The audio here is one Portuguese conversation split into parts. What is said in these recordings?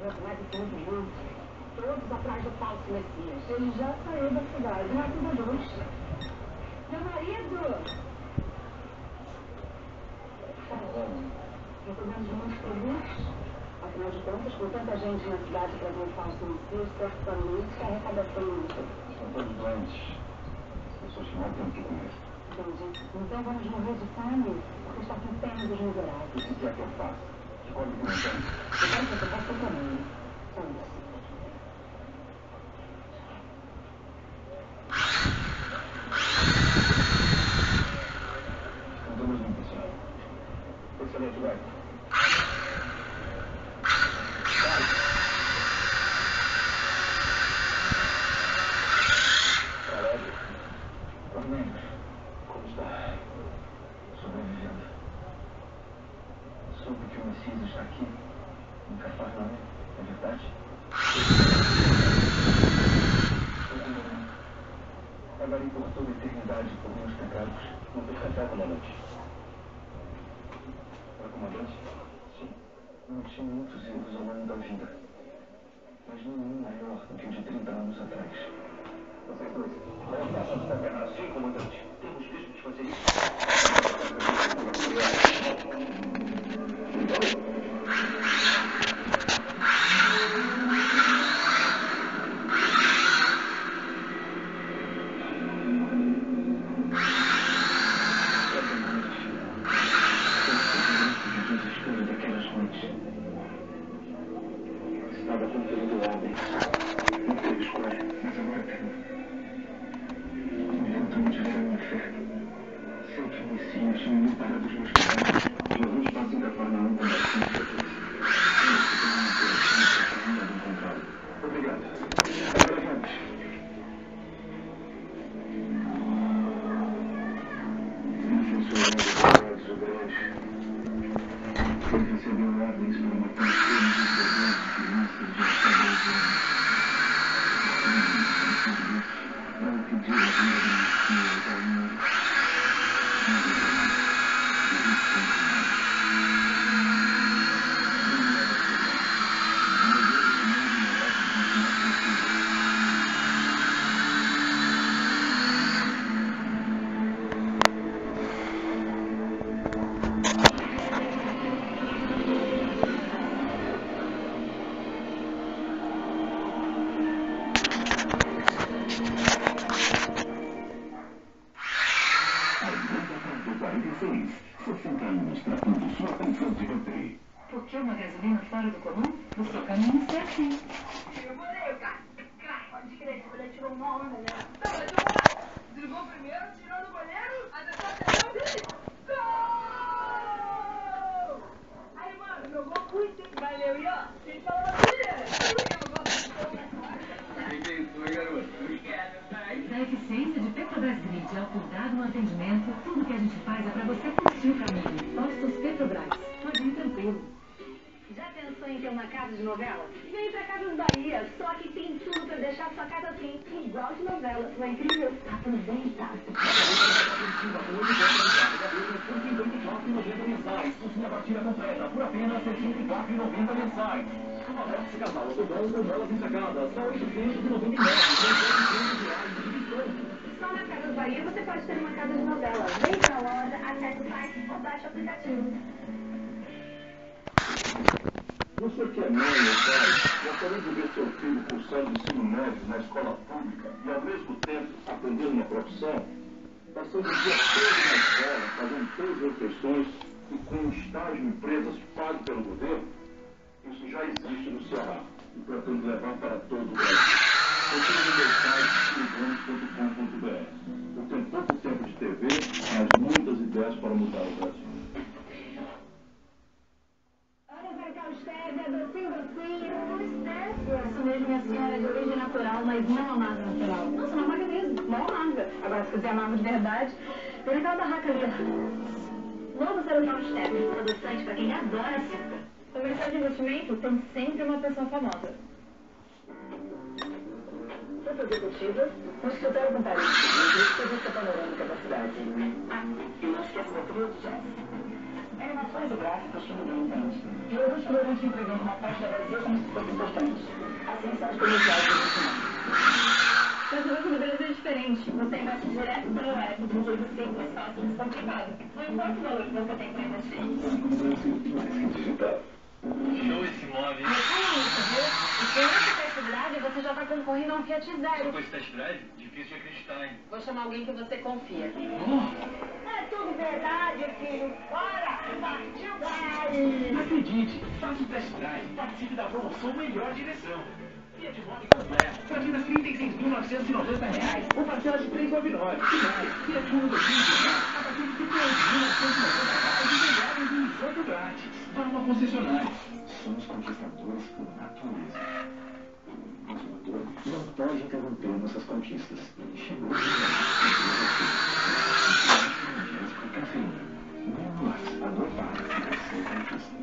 mais de 5 minutos. Todos atrás do falso Messias. Ele já saiu da cidade, rápido a dois. Meu marido! Recebemos muitos produtos. Afinal de contas, com tanta gente na cidade para ver o falso Messias, certamente a arrecadação aumentou. São todos doentes. Pessoas que não têm o que comer. Entendi. Então vamos morrer de fome, porque está com pena dos miseráveis. O que é que eu faço? Escolhe o que não tem. Eu quero que você faça para mim. Só isso. Estão todos limpos, senhor. Excelente, vai. Caralho. Cornelius, como está? Sobrevivendo. Soube que o Messias está aqui, em Cafarnaum, é verdade? Pagarei por toda a eternidade por meus pecados. Não tem café, comandante. Era comandante? Sim. Cometi muitos erros ao longo da vida. Mas nenhum maior do que o de 30 anos atrás. Vocês dois, não façam de qualquer maneira. Sim, comandante. Temos mesmo de fazer isso. Estava cumprindo ordens. Não teve escolha, mas agora tenho. Inventando de fé no inferno. Sei que o Messias me livrará dos meus pecados. Jesus passa em Cafarnaum com bastante frequência. Tenho que ter uma coração para ainda não encontrá-lo. Obrigado. Obrigado. Funcionários grandes. Ele recebeu ordens para matar todos os bebês e crianças de até 2 anos. Não pediu a vida do Messias ao mundo. Por que uma gasolina fora do comum? O seu caminho é assim. Eu molhei o carro. Pode crer, ele tirou uma onda, né? Não, mas desligou primeiro, tirou no banheiro, até gol! Aí, mano, jogou muito, hein? Valeu, e ó, quem falou na primeira? Da eficiência de Petrobras Grid ao cuidado no atendimento, tudo que a gente faz é para você curtir o caminho. Postos Petrobras. Pode ir tranquilo. Já pensou em ter uma casa de novela? Vem pra Casas Bahia, só que tem tudo pra deixar sua casa assim, igual de novela. Não é incrível? Aproveita! Possui a batida completa por apenas R$ 64,90 mensais. Esse casal Odon com bolas empregadas, só R$ 899, R$ 300 de desconto. Só na Casas Bahia você pode ter uma casa de novela. Vem pra loja, acesse o site ou baixe o aplicativo. Você que é mãe ou pai, gostaria de ver seu filho cursando ensino médio na escola pública e, ao mesmo tempo, aprender uma profissão? Passando o dia todo na escola, fazendo 3 refeições e com um estágio em empresas pago pelo governo? Isso já existe no Ceará e pretendo levar para todo o Brasil. Procure no meu site silvanos.com.br. Eu tenho pouco tempo de TV, mas muitas ideias para mudar o Brasil. Olha pra cá, o stevia, docinho. Isso mesmo, minha senhora, é de origem natural, mas não amarga natural. Nossa, não amarga mesmo, não amarga. Agora, se quiser amargo de verdade, tem aquela barraca ali. Novo Cereal Stevia, adoçante pra quem adora açúcar. No mercado de investimento, tem sempre uma pessoa famosa. Forças executivas, no escritório com Paris, revista panorâmica da cidade. Ah, e não esquece da trilha de jazz. Animações e gráficos tudo bem entende. E hoje estou te entregando uma parte da vazia como se fosse importante. Assim são os comerciais do final. Mas o banco do Brasil é diferente. Você investe direto pelo app, de um jeito simples, fácil e descomplicado. Não importa o valor que você tem para investir. Banco do Brasil, mais que digital. Show esse imóvel. Mas é isso, viu? E com esse test drive, você já está concorrendo a um Fiat Só Zero. com esse test drive? Difícil de acreditar, hein? Vou chamar alguém que você confia. É tudo verdade, filho. Bora! Partiu, vai! Acredite, faça o test drive. Participe da promoção Melhor Direção. Fiat Mobi completo, por apenas R$ 36.990. Ou parcela de 399. E mais, Fiat Uno 2020, a partir de R$ 38.990 e milhares em jogo grátis. Para uma concessionária. Somos conquistadores por natureza. O consumidor não pode interromper nossas conquistas. Chegou o momento com cafeína. Vamos adotar a sua conquista.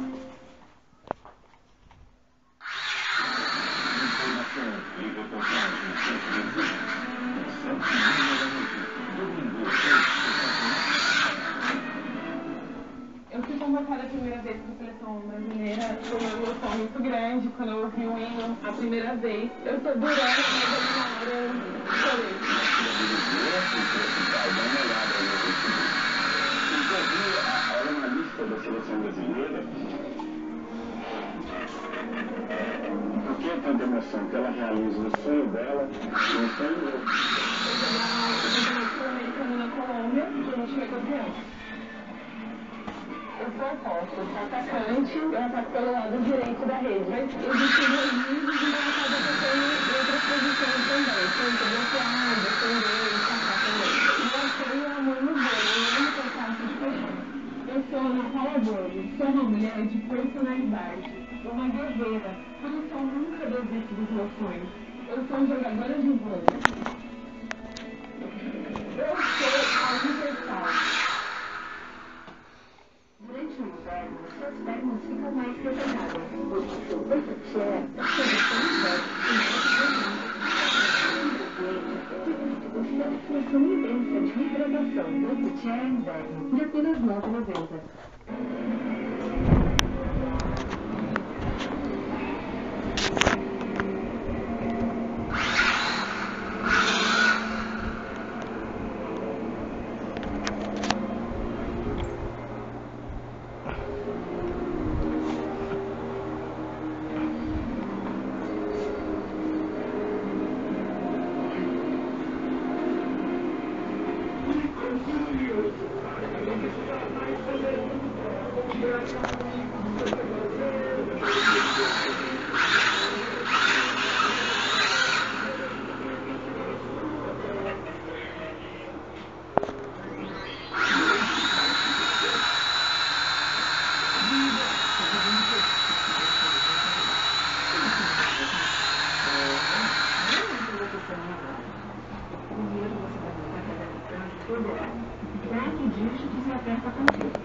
Informação e reportagem sempre domingo, Eu fui convocada a primeira vez para a seleção brasileira. Foi uma emoção muito grande quando eu ouvi o hino a primeira vez. Eu estou durando, mas na hora eu chorei. Olha uma lista da seleção brasileira. Porque a programação que ela realiza no sonho dela não está em outro. Eu estou na Sul-Americana na Colômbia e a gente foi campeão. Eu sou oposta, eu sou atacante, eu ataco pelo lado direito da rede. Mas existem dois níveis e eu acabo atacando em outras posições também. Tanto bloquear, defender, atacar também. E eu tenho amor no vôlei, eu amo cansaço de paixão. Eu sou Ana Paula Borges, sou uma mulher de personalidade, uma guerreira, por isso eu nunca desisto dos meus sonhos. Eu sou jogadora de vôlei. Eu sou a universal. Durante o inverno, suas pernas ficam mais pesadas, porque seu corpo chair, sua solução imensa de hidratação. Grupo Chair Inverno, de apenas R$ 9,90. Quatro dígitos e aperta confirma.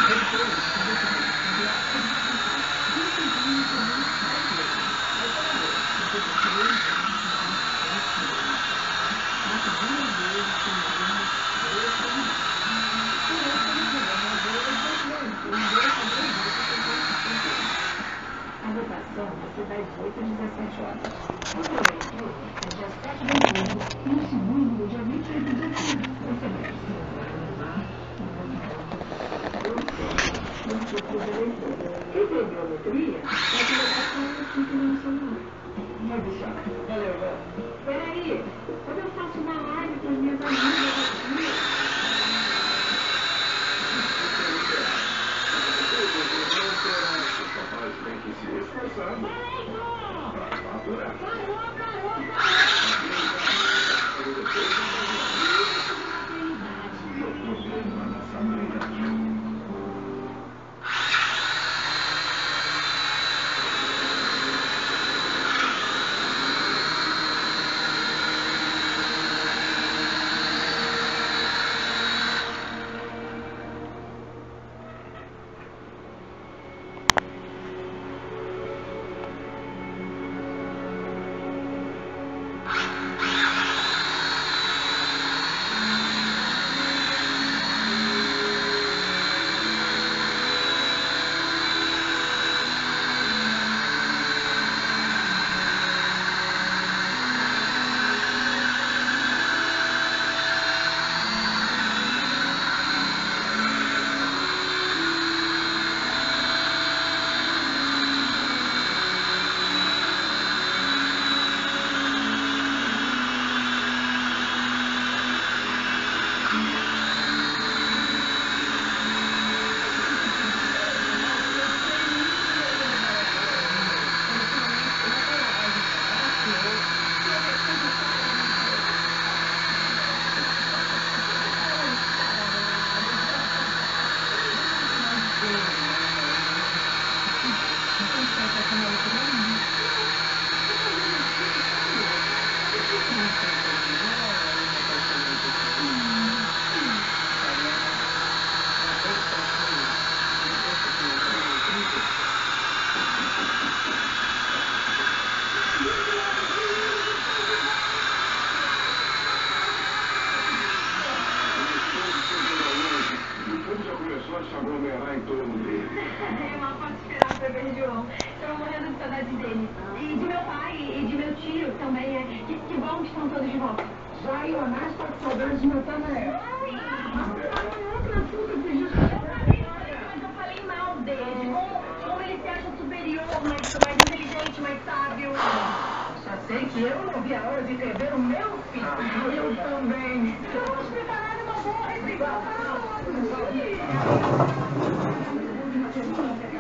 A votação vai ser das 8 às 17 horas. O primeiro turno é dia 7 de outubro e o segundo dia 28 de outubro. Você vai precisar quem tem biometria vai colocar só um chip no celular. Vai deixar. Valeu, velho. Peraí, quando eu faço uma live com as minhas amigas aqui... Tem que se esforçar para faturar. se aglomerar em torno dele. Eu mal posso esperar pra ver o João. Estou morrendo de saudade dele. E de meu pai, e de meu tio também. Que bom que estão todos de volta. Já e o Anás está com saudade de Natanael. Mas eu falei mal dele. Como ele se acha superior, mais inteligente, mais sábio. Só sei que eu não vi a hora de rever o meu filho. Eu também. Eu vou explicar nada, não vou.